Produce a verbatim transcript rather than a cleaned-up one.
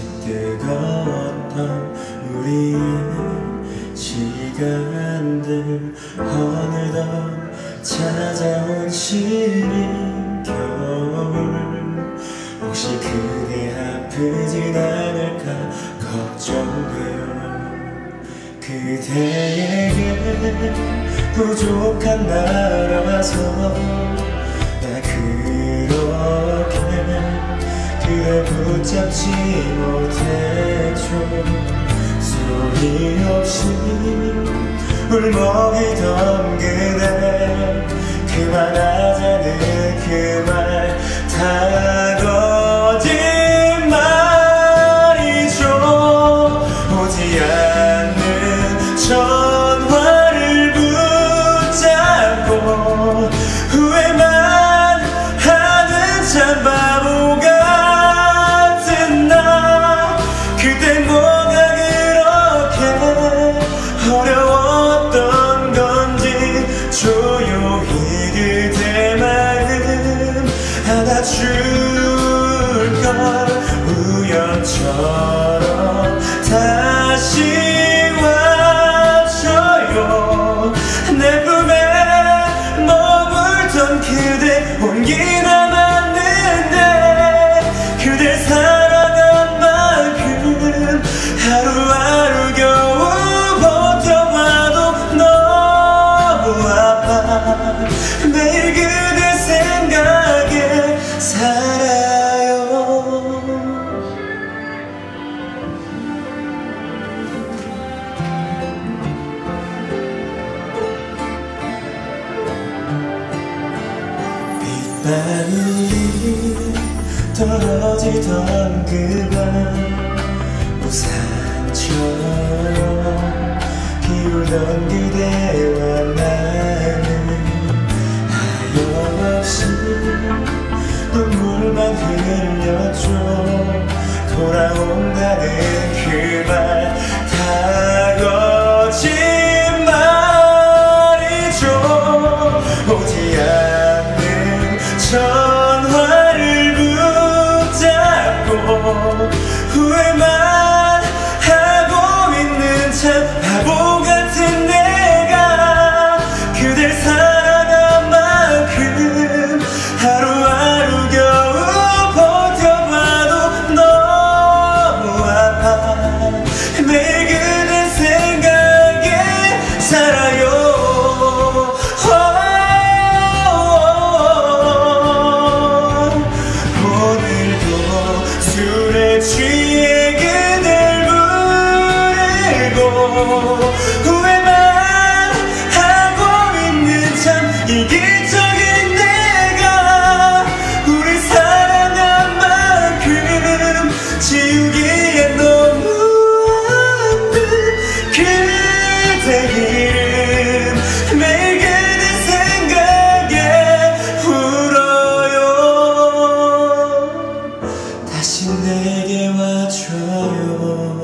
뜨거웠던 우리의 시간들 어느덧 찾아온 시린 겨울 혹시 그대 아프진 않을까 걱정돼요. 그대에게 부족한 나라서 나 그렇게 그댈 붙잡지 못했죠. 소리 없이 울먹이던 그대 그만하자는 그 말 다 거짓말이죠. 오지 않는 전화를 붙잡고 후회만 하는 참 바보 같은 나 그때 뭐가 그렇게 어려웠던 건지 조용히 그대 마음 안아줄걸 우연처럼 다시 와줘요. 내 품에 머물던 그대 온기 남았는데 그댈 사랑한 만큼 하루하루 겨우 버텨봐도 너무 아파. 매일 그대 생각에 살아요. 빗방울이 떨어지던 그밤 우산처럼 비울던 그대와 나는 하염없이 눈물만 흘렸죠. 돌아온다는 그 말 다 거짓말이죠. 오지 않는 전화를 붙잡고 후회만 하고 있는 참 바보 같은 내가 그댈 사랑한 만큼 하루하루 겨우 버텨봐도 너무 아파. 매일 그대 생각에 살아요. 오늘도 술에 취해 그댈 부르고 후회만 하고 있는 참 이기적인 내가 우리 사랑한 만큼 지우기엔 너무한 듯 그대 이름 매일 그대 생각에 울어요. 다시 내게 와줘요.